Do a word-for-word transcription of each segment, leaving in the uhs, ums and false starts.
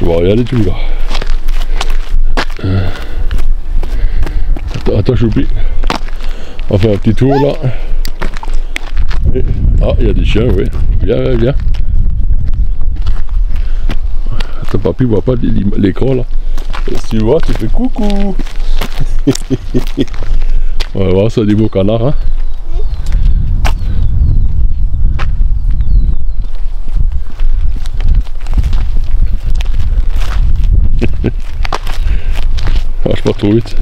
vois rien du tout là. Euh. Attends, attends, Choupi. On fait un petit tour là. Et... ah, il y a des chiens, oui. Viens, viens, viens. Attends, papy voit pas l'écran là. Et si tu vois, tu fais coucou. On va voir ça des beaux canards, hein. Marche pas trop vite.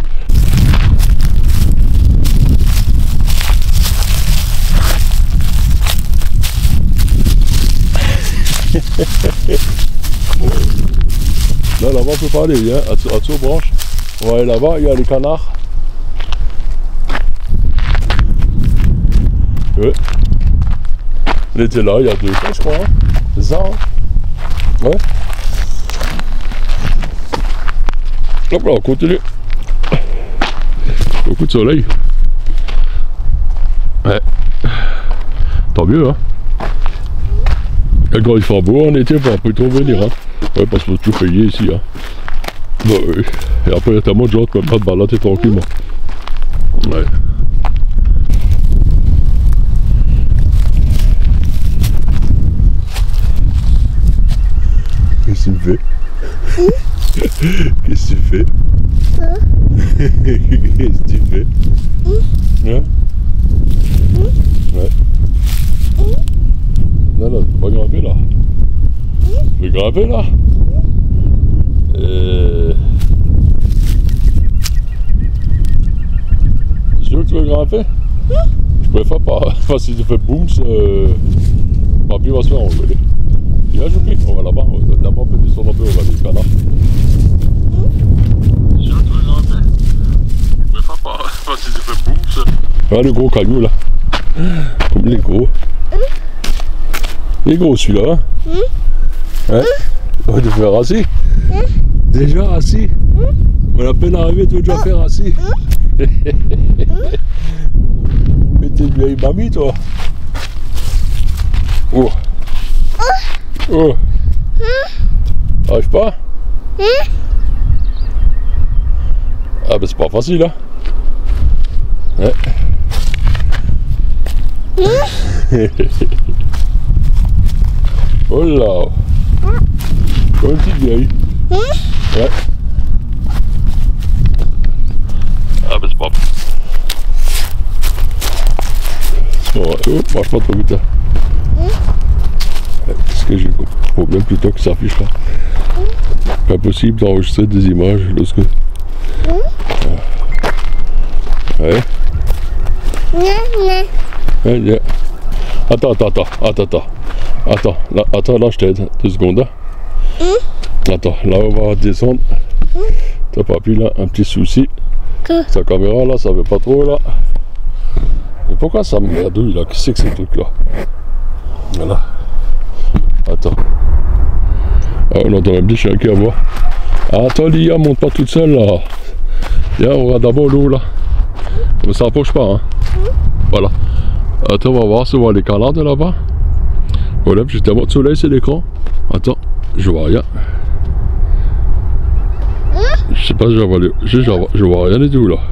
Là, là-bas, on peut pas aller, viens, à dessous branche. On va aller là-bas, il y a les canards. Ouais. Il était là, il y a deux fois, je crois. Hein. C'est ça, hein. Ouais. Hop là, on continue. Beaucoup de soleil. Ouais. Tant mieux, hein. Et quand il fait beau en été, on peut trop venir, hein. Ouais, parce qu'on peut tout payer ici, hein. Bah oui. Et après, il y a tellement de gens qui ne peuvent pas te balader tranquillement. Ouais. Qu'est-ce que tu fais? Qu'est-ce que tu fais? Qu'est-ce que tu fais? Hein? Ouais. Non, non, tu peux pas grimper là. Tu veux grimper là? Euh... Tu es sûr que tu veux grimper? Je préfère pas, parce que si tu fais boum, euh... papy va se faire enlever. Viens, Choupi, on va là-bas, là-bas on peut descendre un peu, on va aller au canard. Tu es sûr que tu veux grimper? Je préfère pas, parce que si tu fais boum, ça... Ah, le gros caillou là. Comme les gros. Il est gros celui-là, hein? Mmh. Ouais. On va te faire assis. Mmh. Déjà assis. Mmh. On a peine arrivé, tu veux déjà faire assis. Mmh. Mais t'es une vieille mamie, toi. Oh. Oh. Mmh. Arrive pas? Mmh. Ah ben c'est pas facile, hein? Ouais. Mmh. Oh là! Comme une petite vieille. Ouais. Ah ben c'est pas... Oh, oh, marche pas trop vite là. Qu'est-ce que j'ai comme problème plutôt que ça affiche là? Pas possible d'enregistrer des images lorsque... Ouais. Ouais, yeah. Attends, attends, attends, attends, attends. Attends, là, attends, là je t'aide, deux secondes. Hein. Mmh. Attends, là on va descendre. Mmh. T'as pas pu là, un petit souci. Que? Sa caméra là, ça veut pas trop là. Mais pourquoi ça me merdouille là? Qu'est-ce que c'est que ces trucs là? Voilà. Attends. Ah, on entend même des chiens qui aboient. Ah, attends, Lia, monte pas toute seule là. Viens, on va d'abord l'eau là. Mais ça approche pas, hein. Mmh. Voilà. Attends, on va voir si on voit les canards de là-bas. Voilà, j'ai tellement de soleil, c'est l'écran. Attends, je vois rien. Je sais pas si je vois, le... je, je, vois... je vois rien du tout là.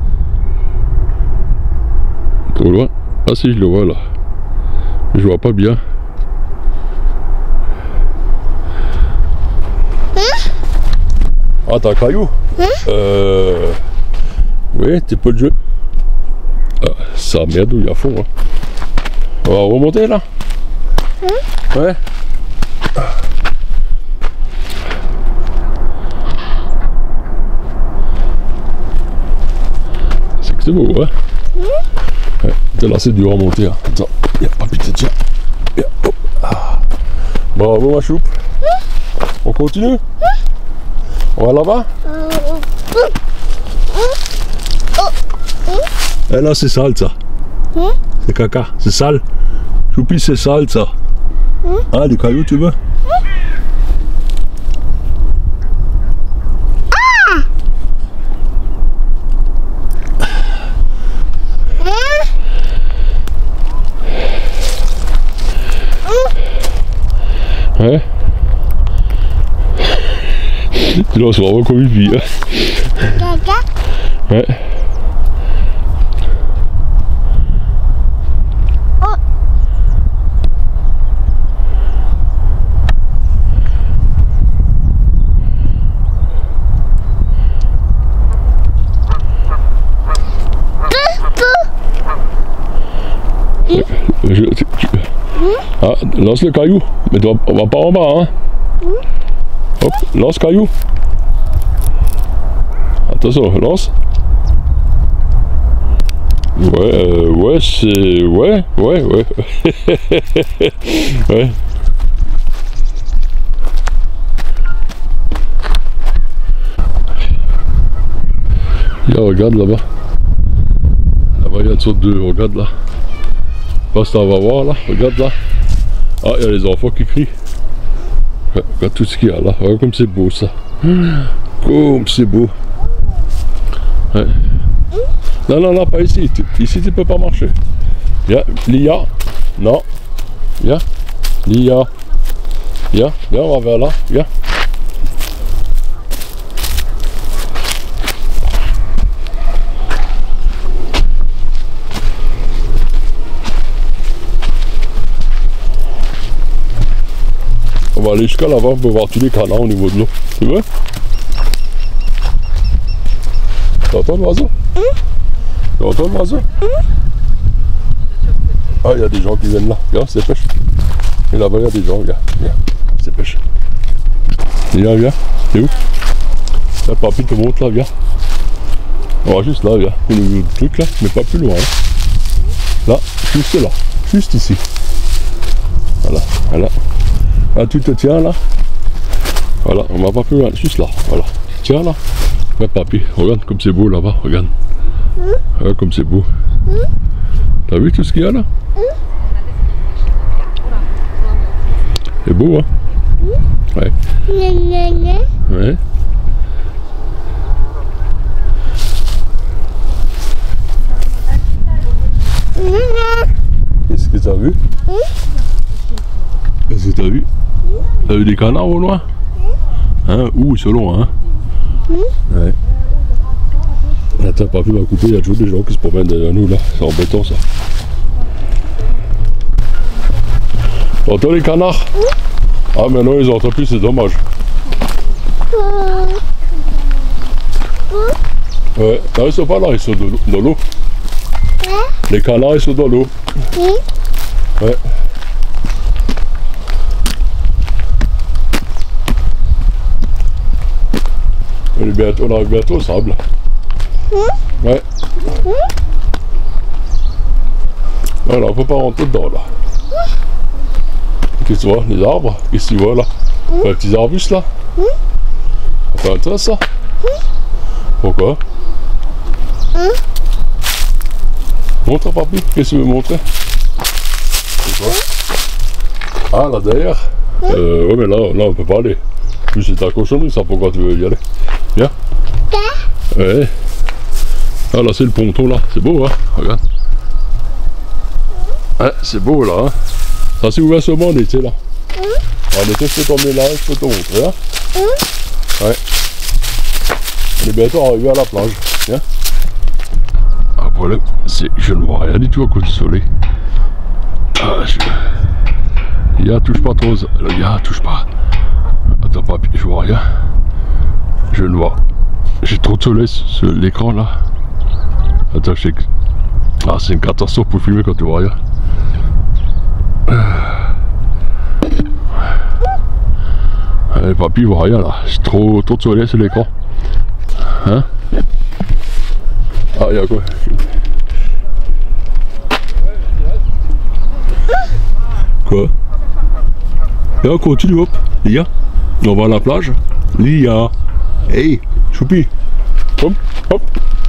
Trop loin. Ah si, je le vois là. Je vois pas bien. Ah, t'as un caillou? Euh... Oui, t'es pas de jeu. Ah, ça merdouille à fond. Hein. On va remonter là? Mmh. Ouais. C'est que c'est beau, hein? Mmh. Ouais, là c'est dur à monter. Hein. Attends, y'a pas putain, tiens. Hop. Ah. Bravo ma choupe. Mmh. On continue? Mmh. On va là-bas? Mmh. Eh là c'est sale ça. Mmh. C'est caca, c'est sale. Choupi c'est sale ça. Mmh. Ah, les cailloux tu veux? Ah. Ouais. Tu lances vraiment comme une fille. Ouais. Je, tu, tu, ah, lance le caillou, mais tu vas pas en bas, hein. Hop, lance caillou. Attention, lance. Ouais, euh, ouais, c'est... Ouais, ouais, ouais. Ouais. Là, regarde là-bas. Là-bas, il y a une sorte de... Regarde là. Parce qu'on va voir là, regarde là. Ah, il y a les enfants qui crient. Regarde tout ce qu'il y a là. Regarde comme c'est beau ça. Comme c'est beau. Ouais. Non, non, non, pas ici. Ici, tu peux pas marcher. Viens, Lia. Non. Viens. Lia. Viens, viens, on va vers là. Viens. On va aller jusqu'à là-bas pour voir tous les canards au niveau de l'eau. Tu veux? Tu entends l'oiseau? Mmh. Tu entends l'oiseau? Mmh. Ah, il y a des gens qui viennent là. Regarde, c'est pêche. Et là-bas, il y a des gens. Regarde, viens. C'est pêche. Viens, viens. C'est où? Là, papy te montre là, viens. On va juste là, viens. Au niveau du truc là, mais pas plus loin. Hein. Là, juste là. Juste ici. Voilà, voilà. Là, tu te tiens là. Voilà, on va pas plus loin, juste là. Voilà. Tiens là. Ouais, papy, regarde comme c'est beau là-bas, regarde. Mmh. Regarde comme c'est beau. Mmh. T'as vu tout ce qu'il y a là? Mmh. C'est beau, hein? Mmh. Ouais. Ouais. Qu'est-ce que t'as vu? Mmh. Qu'est-ce que t'as vu? Mmh. T'as vu des canards au loin? Mmh. Hein? Où ils sont loin, hein? Mmh. Ouais. Attends, papy va couper, il y a toujours des gens qui se promènent derrière nous là, c'est embêtant ça. T'entends les canards? Mmh. Ah mais non, ils entendent plus, c'est dommage. Mmh. Ouais, non, ils sont pas là, ils sont dans l'eau. Mmh. Les canards ils sont dans l'eau. Mmh. Ouais. On, est bientôt, on arrive bientôt au sable. Mmh. Ouais. Mmh. Voilà, on peut pas rentrer dedans là. Mmh. Qu'est-ce que tu vois? Les arbres? Qu'est-ce que tu vois là? Mmh. Les petits arbustes là? Mmh. Ça t'intéresse ça? Mmh. Pourquoi? Mmh. Montre à papy, qu'est-ce que tu veux montrer? C'est quoi? Mmh. Ah là derrière? Mmh. Euh, ouais mais là, là on peut pas aller. Plus c'est ta cochonnerie ça, pourquoi tu veux y aller? Viens. Ouais. Ah là c'est le ponton là, c'est beau hein, regarde. Ouais, c'est beau là hein. Ça s'est ouvert seulement en été là. Mmh. En été je peux t'emmener là, je peux te montrer hein. Mmh. Ouais. On est bientôt arrivé à la plage. Viens. Ah, le problème c'est que je ne vois rien du tout à cause du soleil. Ah, je... Il y a touche pas trop, il y a touche pas. Attends papy, je vois rien. Je ne vois. J'ai trop de soleil sur l'écran là. Attends, je sais que... Ah, c'est une catastrophe pour filmer quand tu vois rien. Allez, papy, il voit rien là. J'ai trop, trop de soleil sur l'écran. Hein? Ah, il y a quoi? Quoi? Et on continue, hop. Lia, on va à la plage. Lia. Hey, choupi. Hop, hop.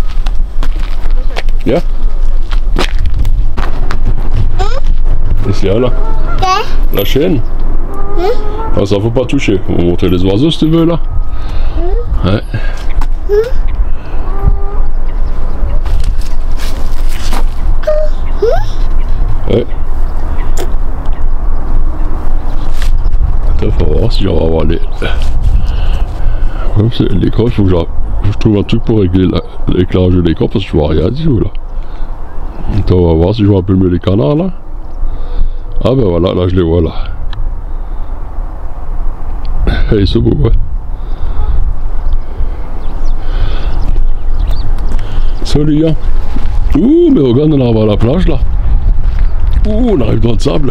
Viens. Et c'est là. La chaîne. Ah, ça faut pas toucher. On va montrer les oiseaux si tu veux là. Ouais. Ouais. Attends, faut voir si on va voir les... L'écran, il faut que je trouve un truc pour régler l'éclairage de l'écran parce que je vois rien du tout là. Attends, on va voir si je vois un peu mieux les canards là. Ah ben voilà, là je les vois là. Ils sont beaux, ouais. Salut, hein. Ouh, mais regarde, on arrive à la plage là. Ouh, on arrive dans le sable.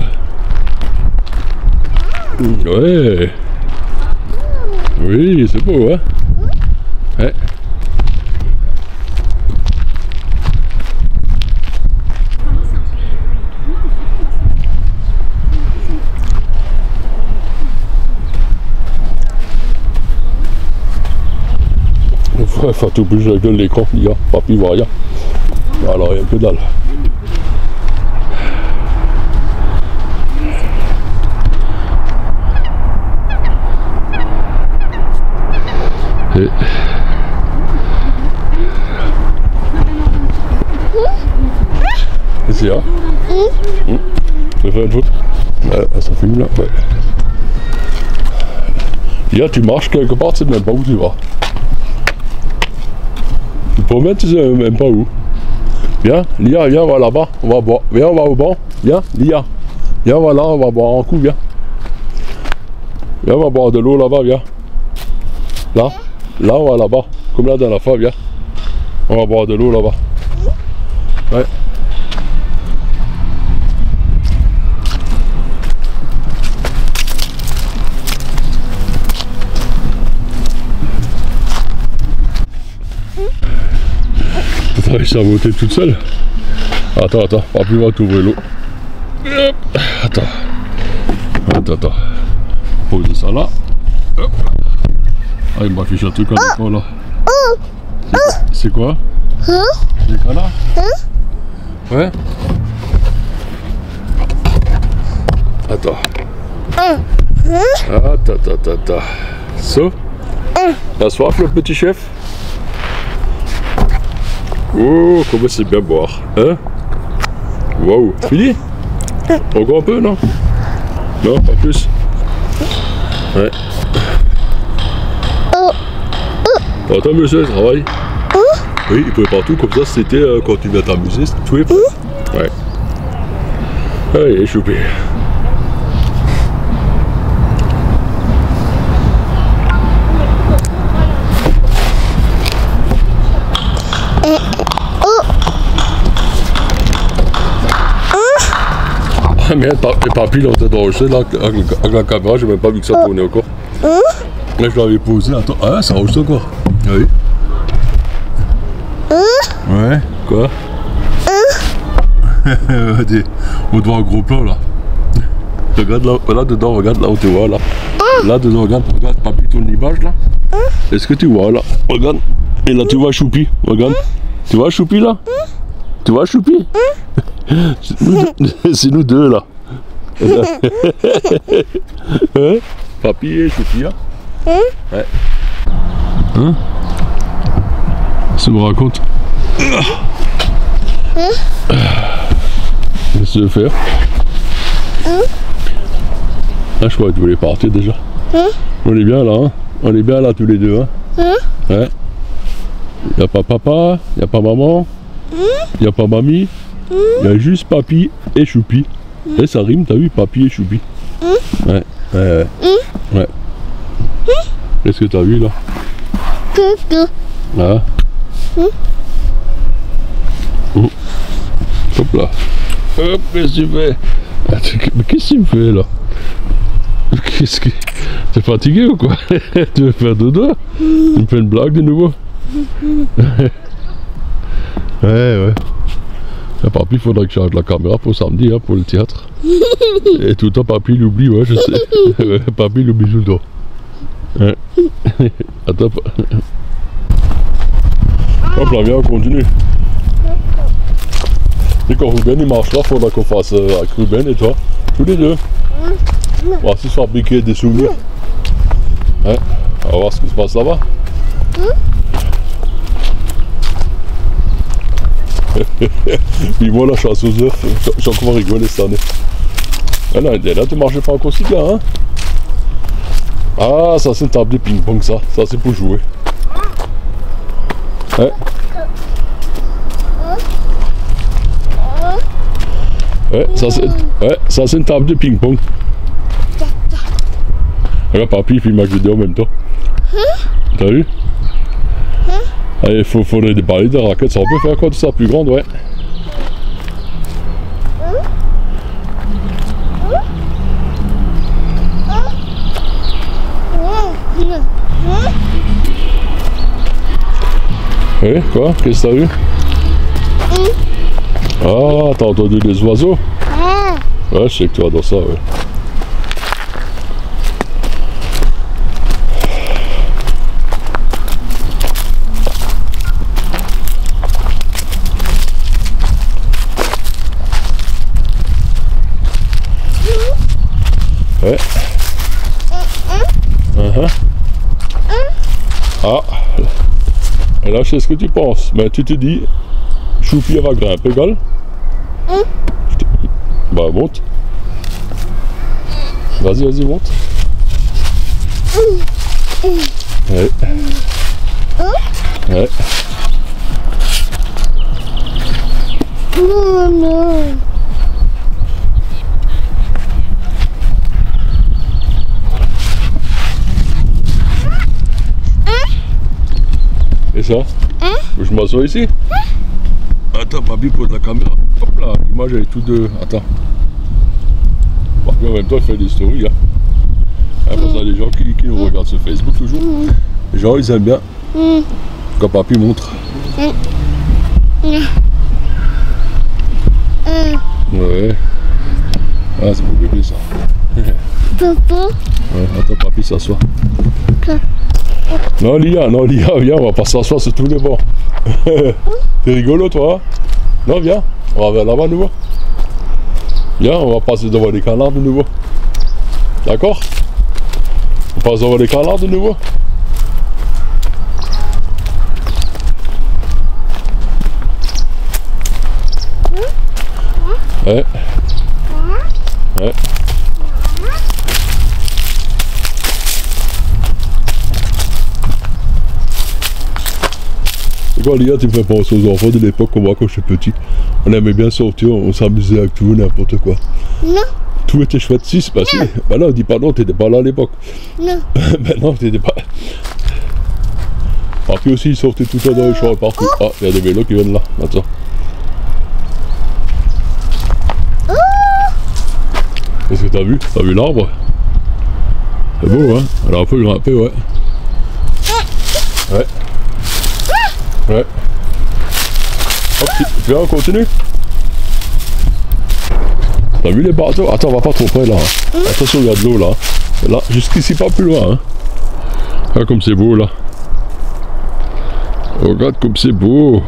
Ouais. Oui, c'est beau, hein. Ouais. Ouais, Fatou bouge la gueule de l'écran, il y a papy voit rien. Alors il y a que dalle. Et... Ici, hein. Mmh. Je vais faire une faute. Ouais, ça filme là, ouais. Là, tu marches quelque part, tu sais même pas où tu vas. Tu peux mettre, tu sais même pas où. Viens, Lia, viens, on va là-bas, on va boire. Viens, on va au banc. Viens, Lia. Viens, on va là, on va boire un coup, viens. Viens, on va boire de l'eau là-bas, viens. Là, là, on va là-bas. Comme là dans la fois, viens. On va boire de l'eau là-bas. Ouais. T'as réussi à monter toute seule. Attends, attends, pas plus va t'ouvrir l'eau. Attends. Attends, attends. Poser ça là. Hop. Ah, il m'affiche un truc en écran là. C'est quoi? Des canards? Ouais. Attends. Attends, attends, attends. So. T'as soif le petit chef? Oh, comment c'est bien boire, hein? Waouh, fini? Encore un peu, non? Non, pas plus? Ouais. Attends, monsieur, je travaille. Oui, il pouvait partout, comme ça, c'était euh, quand tu viens t'amuser, tout est prêt. Ouais. Allez, choupi. Mais papy, là, on était enregistré, là, avec la caméra, j'ai même pas vu que ça tournait encore. Là, je l'avais posé, attends, ah, ça enregistre encore. Oui. Ouais, quoi? On doit un gros plan, là. Regarde là, là dedans, regarde là où tu vois, là. Là dedans, regarde, regarde, papy tourne l'image, là. Est-ce que tu vois, là? Regarde. Et là, tu vois Choupi, regarde. Tu vois Choupi, là? Tu vois Choupi? C'est nous deux là. Hein? Papy et Choupi, hein? Ouais. Hein? Ça me raconte. Qu'est-ce que tu veux faire? Ah, je crois que tu voulais partir déjà. On est bien là, hein? On est bien là tous les deux, hein? Ouais. Y a pas papa, y a pas maman, y a pas mamie. Il y a juste papy et Choupi. Mm. Et ça rime, t'as vu, papy et Choupi. Mm. Ouais, ouais, ouais. Mm. Ouais. Mm. Qu'est-ce que t'as vu là? Coucou. Ah. Mm. Mm. Hop là. Hop, qu'est-ce que tu fais? Mais qu'est-ce que tu me fais là? Qu'est-ce que... T'es fatigué ou quoi? Tu veux faire dodo? Mm. Tu me fais une blague de nouveau? Ouais, ouais. Et papy, il faudrait que je change la caméra pour samedi, hein, pour le théâtre. Et tout le temps, papy l'oublie, ouais, je sais. Papy l'oublie tout le temps. Ouais. Attends. Hop là, viens, on continue. Et quand Ruben il marche là, il faudra qu'on fasse euh, avec Ruben et toi, tous les deux. On va aussi se fabriquer des souvenirs. Ouais. On va voir ce qui se passe là-bas. Puis moi la chasse aux œufs, j'ai encore rigolé cette année. Ah non, là tu marchais pas encore si bien, hein? Ah, ça c'est une table de ping-pong, ça. Ça c'est pour jouer. Ouais. Ouais, ça c'est ouais, ça c'est une table de ping-pong. Regarde, papy il filme ma vidéo en même temps. T'as vu? Il faut, faudrait des balles de raquettes, ça on peut faire quoi de ça plus grande, ouais. Oui, quoi? Qu'est-ce que t'as vu? Ah, t'as entendu les oiseaux? Ouais, je sais que tu adores ça, ouais. Ouais. Uh-huh. Ah. Et là, je sais ce que tu penses. Mais tu te dis, Choupi va grimper, gal? Bah, monte. Vas-y, vas-y, monte. Ouais. Ouais. Non, non. Et ça? Hein? Je m'assois ici? Hein? Attends, papy pose la caméra. Hop là, l'image elle est tout de... Attends. Papy en même temps il fait des stories. Hein. Hein, parce qu'il y a des gens qui, qui nous regardent sur Facebook toujours. Mm. Les gens ils aiment bien mm. quand papy montre. Mm. Mm. Ouais. Ah c'est pour bébé ça. Papa? Ouais, attends, papy s'assoit. Non Lia, non Lia, viens, on va pas s'asseoir sur tous les bancs. T'es rigolo toi? Non, viens, on va vers là-bas de nouveau. Viens, on va passer devant les canards de nouveau. D'accord? On passe devant les canards de nouveau. Ouais. Ouais. Quand Lia, tu me fais penser aux enfants de l'époque, moi quand j'étais petit. On aimait bien sortir, on s'amusait avec tout, n'importe quoi. Non. Tout était chouette. Si, bah si. Bah non, dis pas non, t'étais pas là à l'époque. Non. Bah non, t'étais pas. Papy aussi, il sortait tout le temps dans les champs partout. Ah, il y a des vélos qui viennent là. Attends. Qu'est-ce que t'as vu? T'as vu l'arbre? C'est beau, hein? Elle a un peu grimpé, ouais. Ouais. Ouais. Hop, tu viens, on continue. T'as vu les bateaux? Attends, on va pas trop près là. Hein. Mmh. Attention, il y a de l'eau là. Là, jusqu'ici, pas plus loin. Hein. Regarde comme c'est beau là. Regarde comme c'est beau.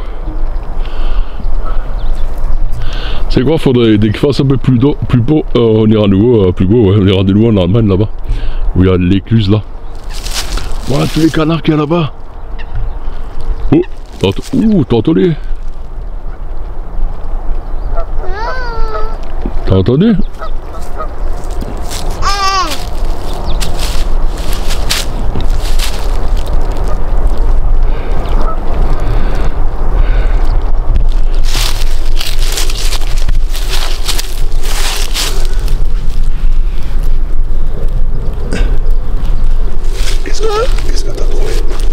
C'est quoi? Faudrait dès qu'il fasse un peu plus d'eau, plus beau, euh, on ira à nouveau, euh, plus beau, ouais. On ira de nouveau en Allemagne là-bas. Où il y a l'écluse là. Voilà tous les canards qu'il y a là-bas. Oh! Ouh, t'as entendu? T'as entendu? Qu'est-ce que qu'est-ce que t'as trouvé?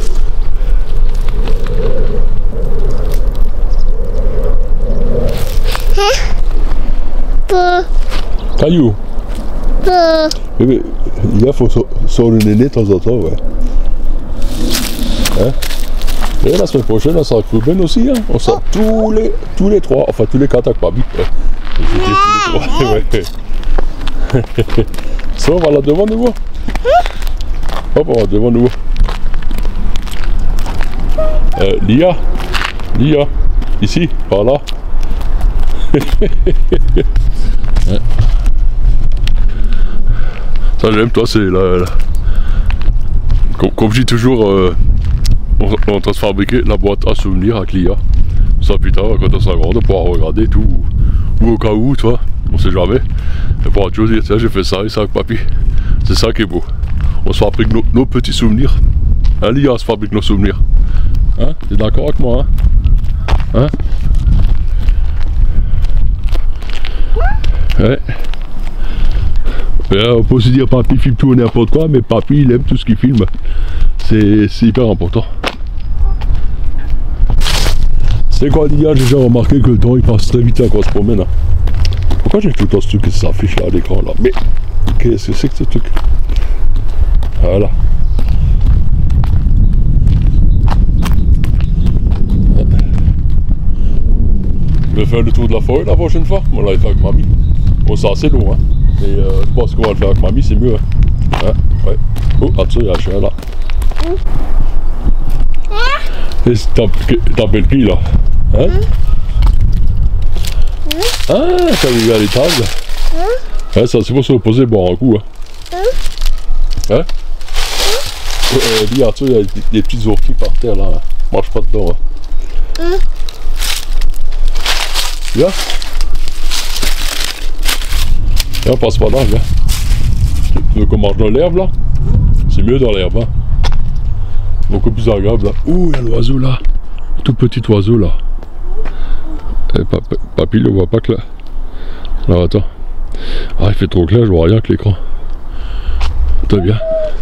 Caillou. Euh. Mais il faut sur le néné de temps en temps, ouais. Hein? Et la semaine prochaine, on sera avec Ben aussi, hein. On sera tous les, tous les trois, enfin tous les quatre avec Papi. Ouais. Je dis tous les trois, ouais. Ça, on va là devant nouveau. Hop, on va devant nouveau. Euh, Lia. Lia. Ici, par là. Ouais. Ça j'aime, toi c'est la, la... Comme, comme je dis toujours, euh, on, on est en train de fabriquer la boîte à souvenirs avec Lia. Ça plus tard, quand on sera grande, on pourra regarder tout, ou au cas où, toi, on sait jamais. Et pour toujours dire, tiens j'ai fait ça et ça avec papy. C'est ça qui est beau. On se fabrique nos, nos petits souvenirs. Hein, Lia, on se fabrique nos souvenirs. Hein, t'es d'accord avec moi, hein? Hein? Ouais. Et on peut aussi dire papy filme tout et n'importe quoi, mais papy il aime tout ce qu'il filme. C'est hyper important. C'est quoi Lia, j'ai déjà remarqué que le temps il passe très vite quand on se promène. Hein. Pourquoi j'ai tout le temps ce truc qui s'affiche là à l'écran là? Mais qu'est-ce que c'est que ce truc? Voilà. Je vais faire le tour de la forêt la prochaine fois. On l'a fait avec mamie. Bon, c'est assez long, hein. Mais euh, je pense qu'on va le faire avec mamie, c'est mieux. Hein. Hein? Ouais. Oh, attends, il y a un chien là. Et t'appelles qui là? Hein? Ah, ça vient à l'étable. Hein, ça c'est pour se reposer et boire un coup. Hein? Hein? Euh, Lia, tu sais, il y a des, des petites orties par terre là. Hein. Marche pas dedans. Hein. Viens. Viens, passe pas là, viens. Tu veux qu'on marche dans l'herbe là? C'est mieux dans l'herbe, hein. Beaucoup plus agréable là. Ouh, il y a l'oiseau là. Tout petit oiseau là. Et papi, papy le voit pas que là. Alors attends. Ah, il fait trop clair, je vois rien avec l'écran. Attends, viens.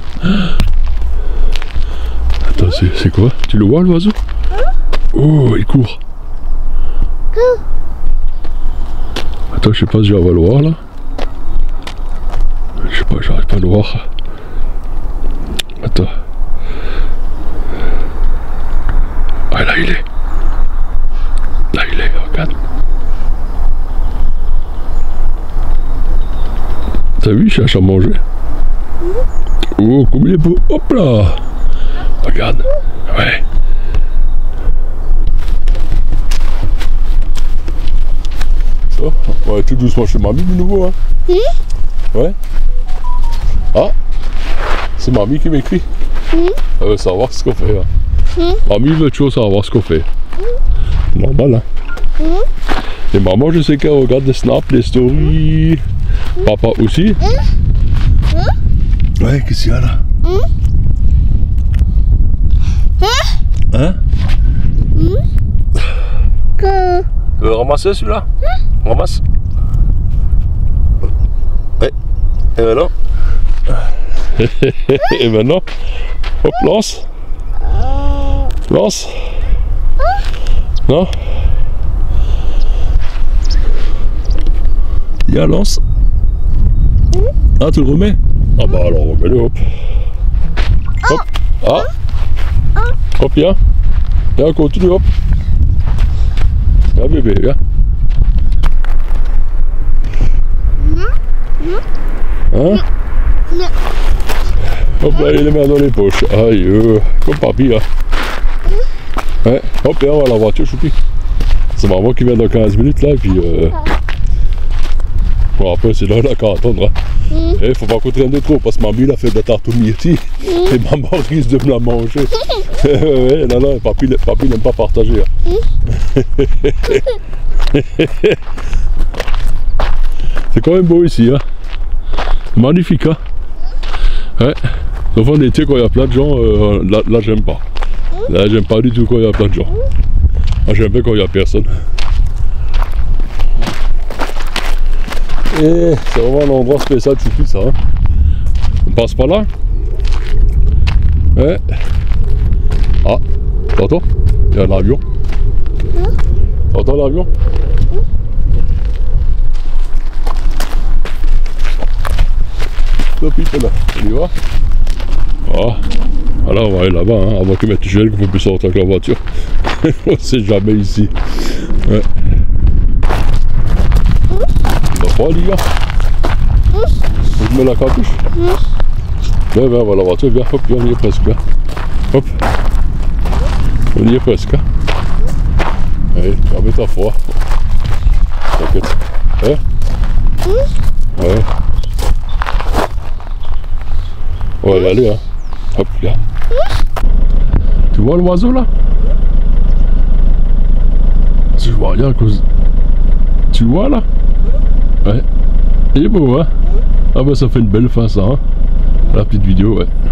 Attends, c'est quoi? Tu le vois l'oiseau? Oh, il court. Attends, je sais pas si j'arrive à le voir là. Je sais pas, j'arrive pas à le voir. Attends. Ah, là il est. Là il est, regarde. T'as vu, il cherche à manger. Oh, comme il est beau. Hop là. Regarde. Ouais. Ça, on va tout doucement chez mamie de nouveau, hein. Mmh. Ouais. Ah, c'est mamie qui m'écrit. Mmh. Elle veut savoir ce qu'on fait. Hein. Mmh. Mamie veut toujours savoir ce qu'on fait. Mmh. Normal, hein. Mmh. Et maman, je sais qu'elle regarde des snaps, des stories. Mmh. Papa aussi. Mmh. Ouais, qu'est-ce qu'il y a là? Mmh. Hein? Mmh. Que... Tu veux ramasser celui-là? Mmh. Ramasse. Ouais. Et maintenant? Et maintenant? Hop, lance. Lance. Non? Viens, lance. Ah, tu le remets? Ah bah alors remets-le, hop. Hop. Ah. Hop, viens. Viens, continue, hop. Viens bébé, viens. Hein? Hop là, il les met dans les poches. Aïe, euh, comme papy, hein. Ouais, hop, là, on va à la voiture, choupi. C'est maman qui vient dans quinze minutes, là, et puis... Euh... Bon, après, c'est là, là, qu'à attendre, hein. Mm. Eh, faut pas qu'on traîne de trop, parce que mamie, il a fait de la tarte aux myrtilles, mm. Et maman risque de me la manger. Ouais, là, là, papy, papy n'aime pas partager, hein. Mm. C'est quand même beau ici, hein. Magnifique, hein. Ouais. Sauf en été, quand il y a plein de gens, euh, là, là j'aime pas. Là, j'aime pas du tout quand il y a plein de gens. Moi, j'aime bien quand il y a personne. Et c'est vraiment un endroit spécial, choupi, ça. Hein. On passe par là. Ouais. Ah, t'entends? Il y a un avion. T'entends l'avion? Top, il est là. On y va? Ah. Alors on va aller là-bas, hein, avant qu'ils mettent le gel, qu'il ne faut plus sortir avec la voiture. On sait jamais ici. Ouais. On va pas, les gars. On met la capuche. Viens, viens, on va à la voiture, viens, hop, viens, on y est presque, viens. Hop. On y est presque, hein. Allez, tu vas mettre à froid. T'inquiète. Hein? Ouais. On va y aller, hein. Hop, viens. Tu vois l'oiseau là? Je vois rien à cause. Tu vois là? Ouais. Il est beau, hein? Ah ben ça fait une belle fin ça, hein? La petite vidéo, ouais.